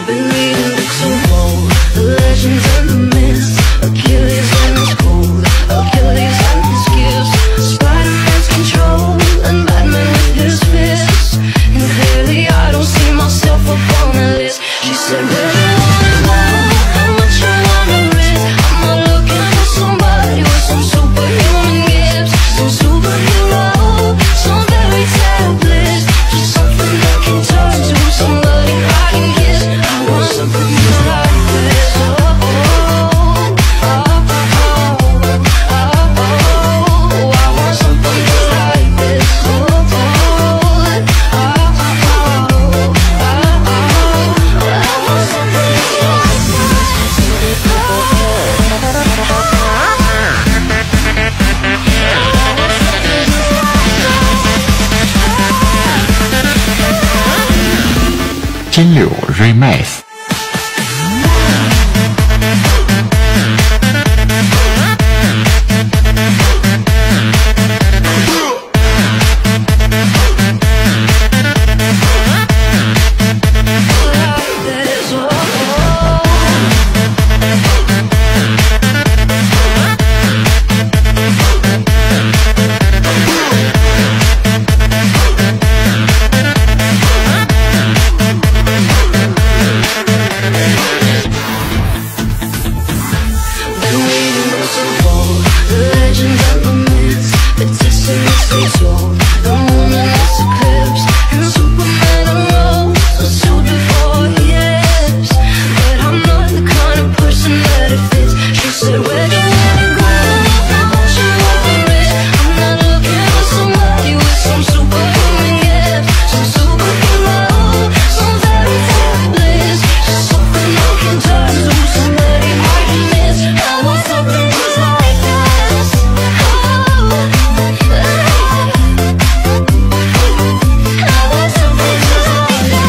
been reading books of old, the legends and the myths, Achilles and his cold, Achilles and his gifts, Spider-Man's control, and Batman with his fists. And clearly I don't see myself up on the list. She said, where do you wanna go? How much you wanna risk? I'm not looking for somebody with some superhuman gifts, some superhero, some fairy tale bliss, just something that can turn to somebody I can kiss. I want something just like this. Oh, oh, oh, oh, oh, oh, I want something just like this. Oh, oh, oh, oh, oh, I want something just like 金柳 Remix。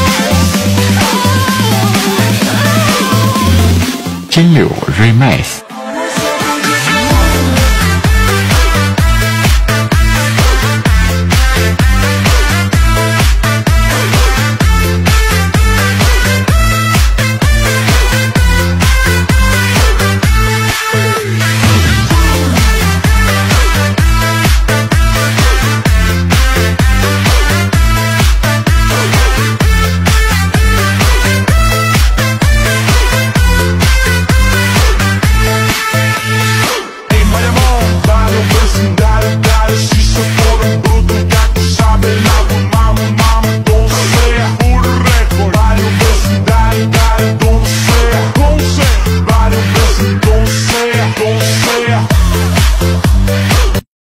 金柳 Remix。